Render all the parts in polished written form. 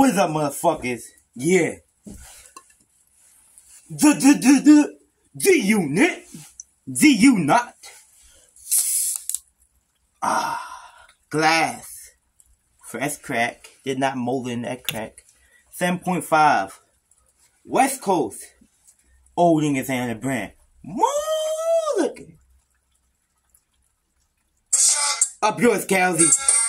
What's up, motherfuckers? Yeah. The unit. The you not. Glass. Fresh crack. Did not mold in that crack. 7.5. West Coast. Olde is on the brand. More looking. Up yours, Kelsey.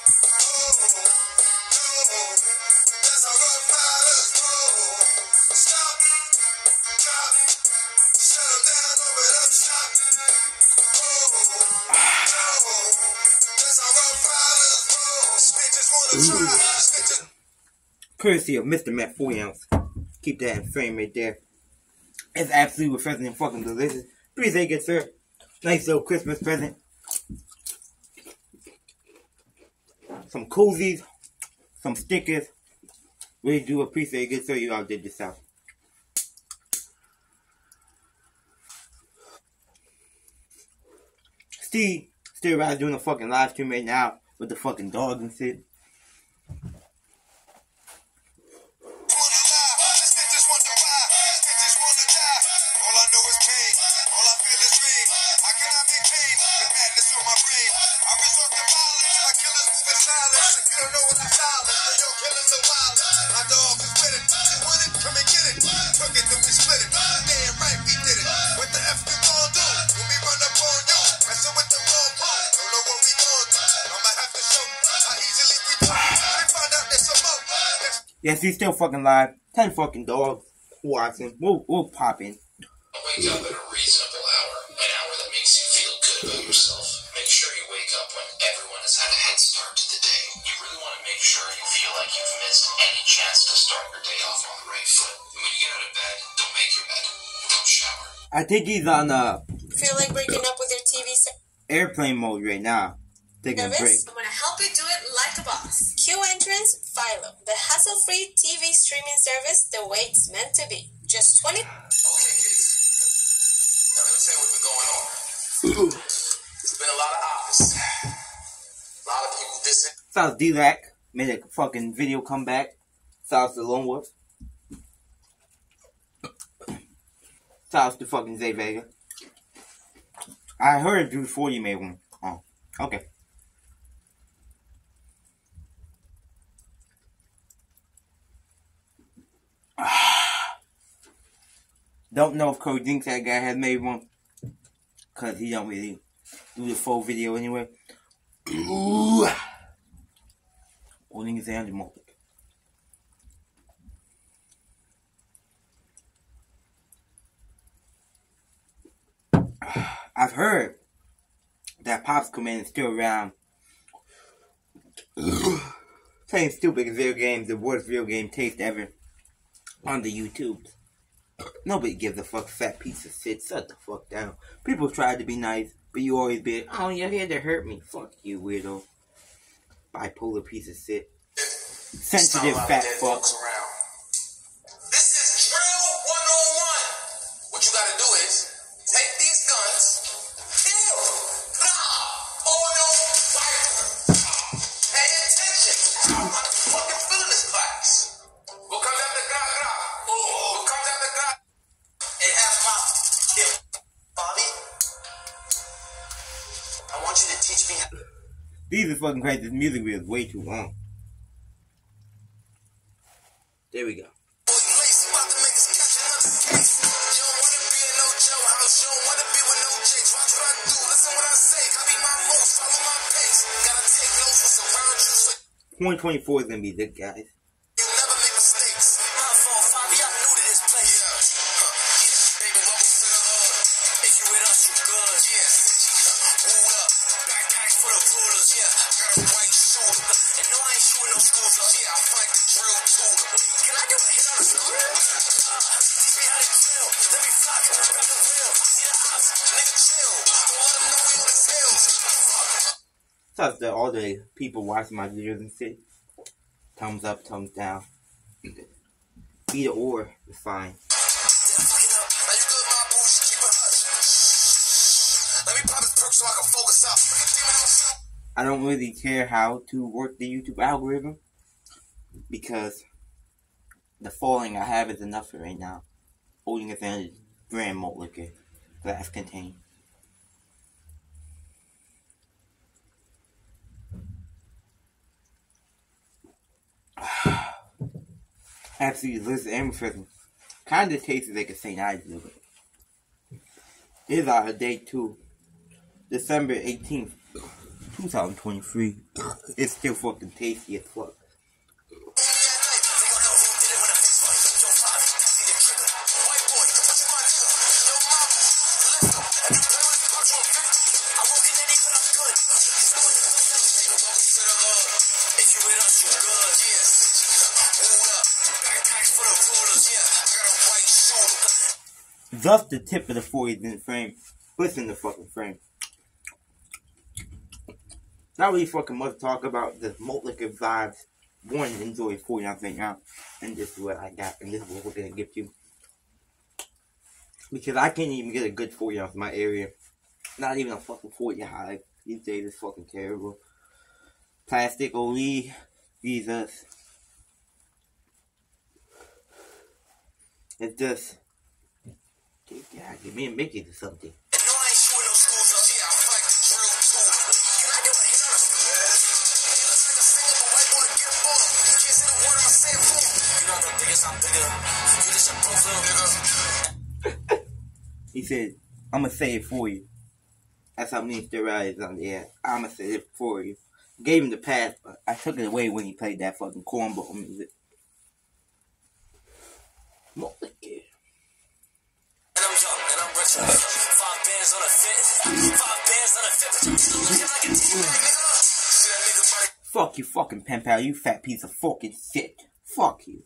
Courtesy of Mr. Matt 40 ounce. Keep that in frame right there. It's absolutely refreshing and fucking delicious. Appreciate it, sir. Nice little Christmas present. Some cozies. Some stickers. Really do appreciate it, sir. You all did this out. Steve, still right doing a fucking live stream right now with the fucking dog and shit. Yes, he's still fucking live. 10 fucking dogs watching. We'll pop in. Wake up at a reasonable hour. An hour that makes you feel good about yourself. Make sure you wake up when everyone has had a head start to the day. You really want to make sure you feel like you've missed any chance to start your day off on the right foot. And when you get out of bed, don't make your bed. Don't shower. I think he's on Feel like breaking up with your TV set? Airplane mode right now. Taking a break. I'm gonna help you do it like a boss. Q Entrance Philo, the hassle-free TV streaming service the way it's meant to be. Just 20. Okay, kids. Now let me tell you what's been going on. There's been a lot of office. A lot of people dissing. South D-Lac made a fucking video comeback. South the Lone Wolf. South to fucking Zay Vega. I heard Drew 40 made one. Oh, okay. Don't know if Cody thinks that guy has made one. Cause he don't really do the full video anyway. Ooh. Holding his hand in multiple. I've heard that Pop's Command is still around playing stupid video games, the worst video game taste ever on the YouTube. Nobody gives a fuck, fat piece of shit. Shut the fuck down. People try to be nice, but you always be, oh, you're here to hurt me. Fuck you, weirdo. Bipolar piece of shit. Sensitive fat fuck. This is drill 101. What you gotta do is take these guns, kill, oil, fire. Pay attention. I'm fucking feeling this class. What comes after gra? What comes after gra? It has my kill. Bobby, I want you to teach me how. These are fucking crazy. This music video is way too long. There we go. Point 24 is gonna be good, guys. Shout out to all the people watching my videos and shit. Thumbs up, thumbs down. Either or is fine. I don't really care how to work the YouTube algorithm because The falling I have is enough for right now. Holding it in brand malt liquor. Glass contained. Absolutely delicious and refreshing. Kind of tastes like a St. Ives a little bit. Here's our day 2. December 18th, 2023. It's still fucking tasty as fuck. Thus the tip of the 40s in the frame. What's in the fucking frame? Not really fucking much to talk about. The malt liquor vibes. One, enjoy 40 ounce right now. And this is what I got. And this is what we're gonna give you. Because I can't even get a good 40 ounce in my area. Not even a fucking 40 high. These days is fucking terrible. Plastic olde. Jesus. It's just. Yeah, give me a Mickey or something. He said, I'm gonna say it for you. That's how many steroids on the air. I'm gonna say it for you. Gave him the pass, but I took it away when he played that fucking cornball music. More like it. And I'm young, and I'm rich. 5 bands on a fit. 5 bands on a fit. But you looking like a teabag, nigga. See that nigga body? Fuck you, fucking pen pal. You fat piece of fucking shit. Fuck you.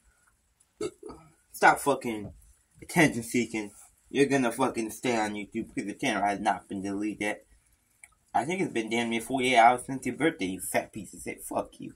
Stop fucking attention seeking. You're gonna fucking stay on YouTube because the channel has not been deleted. I think it's been damn near 48 hours since your birthday, you fat piece of shit. Fuck you.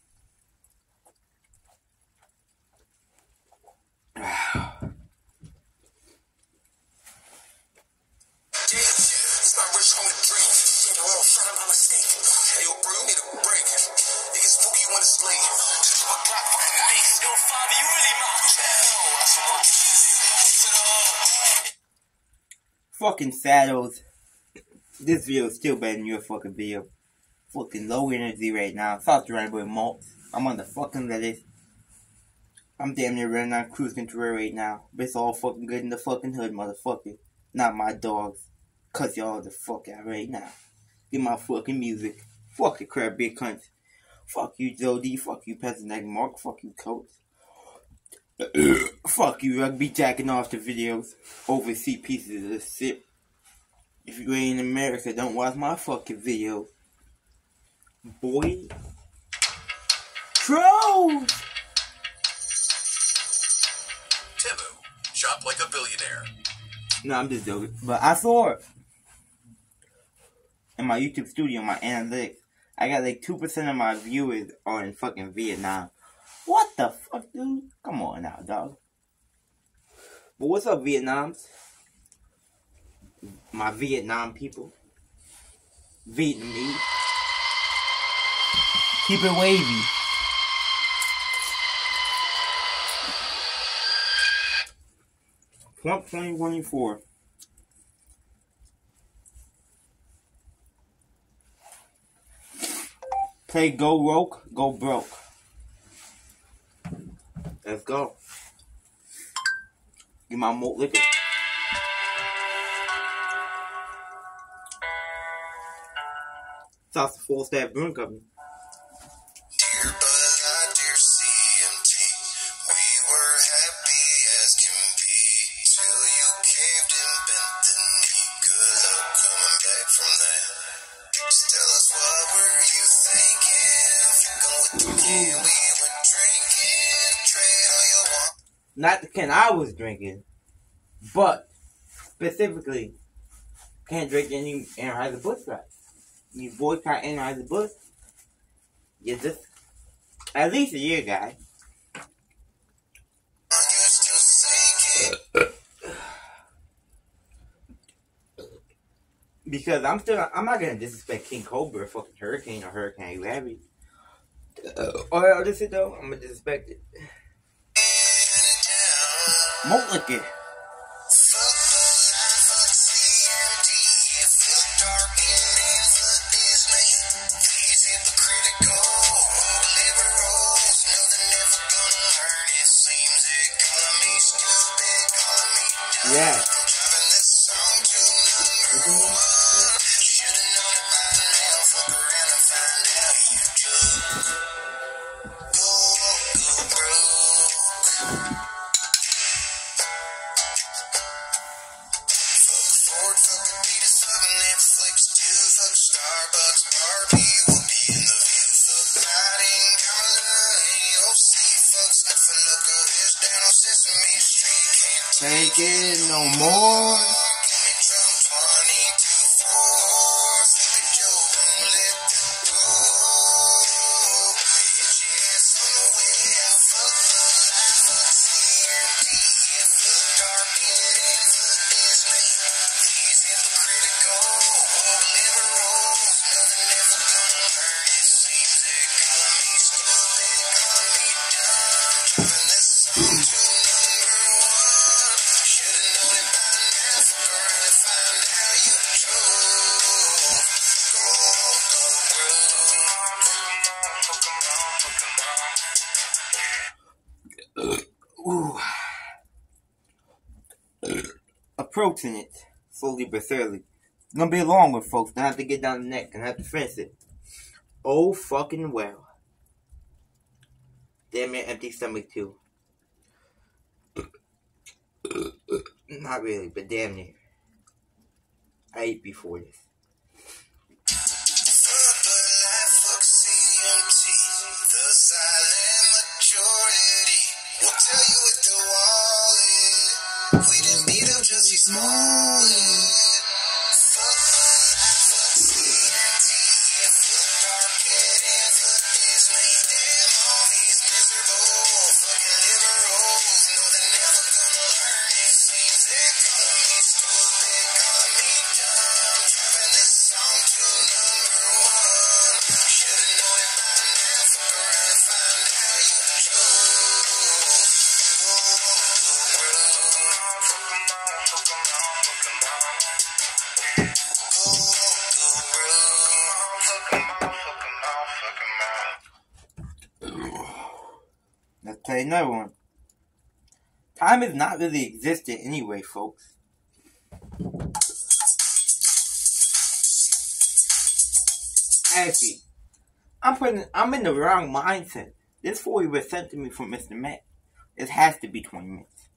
Fucking saddles. This video is still better than your fucking video. Fucking low energy right now. Stop running with malt. I'm on the fucking lettuce. I'm damn near running on cruise control right now. But it's all fucking good in the fucking hood, motherfucker. Not my dogs. Cut y'all the fuck out right now. Get my fucking music. Fuck the crab big cunt. Fuck you, Jody. Fuck you, Peasant Mark. Fuck you, Coach. Fuck you, rugby jacking off the videos. Overseas pieces of shit. If you ain't in America, don't watch my fucking videos. Boy. Trolls! Timu, shop like a billionaire. No, I'm just joking. But I saw it. In my YouTube studio, my analytics. I got like 2% of my viewers are in fucking Vietnam. What the fuck, dude? Come on now, dog. But what's up, Vietnams? My Vietnam people. Vietnamese. Keep it wavy. Trump 2024. Play Go Broke, Go Broke. Let's go. Get my malt liquor. Sauce the full staff brewing company. Dear Bud, dear CMT, we were happy as can be till you caved and bent the knee. Good luck coming back from that. Just tell us what were you thinking? Flicking with the can we were drinking. Trade all you want. Not the can I was drinking, but specifically can't drink any Anheuser-Busch right. You boycott Anheuser-Busch, you're just at least a year guy. Because I'm not gonna disrespect King Cobra, fucking Hurricane or Hurricane Larry. Or I'll just say though, I'm gonna disrespect it. Malt liquor. Yeah. Take it no more. Ooh. Approaching it slowly but surely. It's gonna be a long one, folks. Gonna have to get down the neck. Gonna have to finish it. Oh fucking well. Damn near empty stomach too. Not really, but damn near. I ate before this. Let's play another one. Time is not really existent anyway, folks. Actually, I'm in the wrong mindset. This 40 was sent to me from Mr. Matt. It has to be 20 minutes.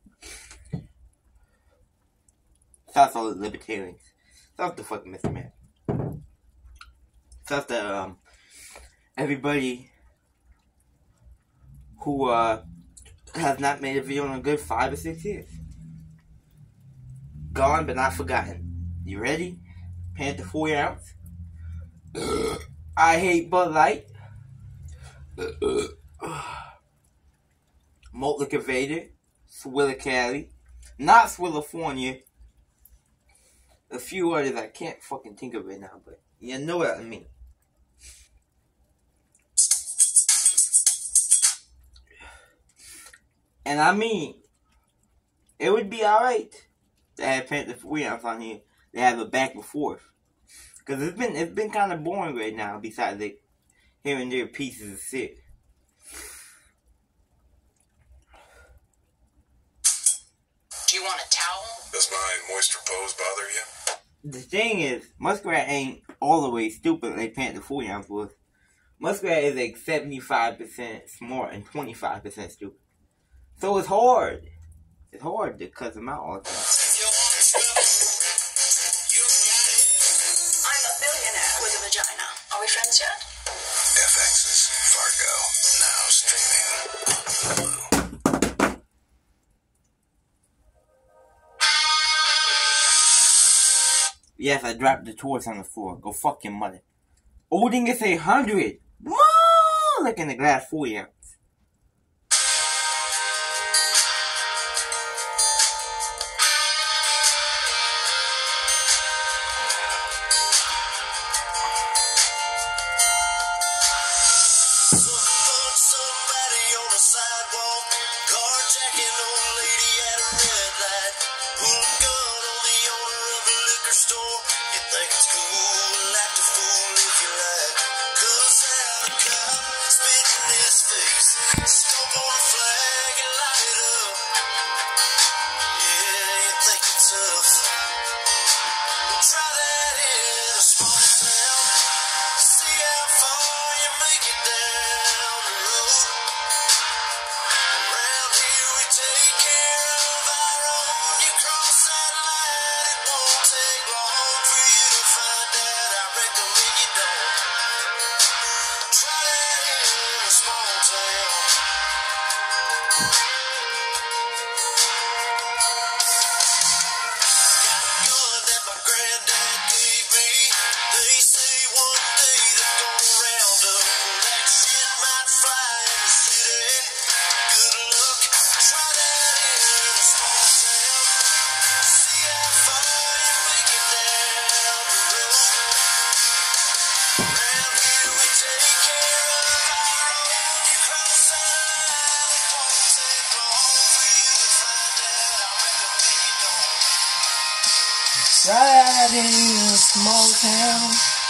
That's all the libertarians. That's the fucking Mr. Matt. That's the everybody who has not made a video in a good 5 or 6 years. Gone but not forgotten. You ready? Panther 40 ounce. I hate Bud Light. Malt Liquor Vader. Swiller Cali. Not Swillifornia. A few others I can't fucking think of it now, but you know what I mean. And I mean, it would be alright to have Panther 40 ounce on here. They have a back and forth. Because it's been kind of boring right now, besides the here and there pieces of shit. Do you want a towel? Does my moisture pose bother you? The thing is, Muskrat ain't all the way stupid like Panther 40 ounce was. Muskrat is like 75% smart and 25% stupid. So it's hard. It's hard to cut them out all the time. I'm a billionaire with a vagina. Are we friends yet? FX's Fargo, now streaming. Yes, I dropped the torch on the floor. Go fuck your mother. Olding is 100. More like in the glass 40 ounce. Riding in a small town.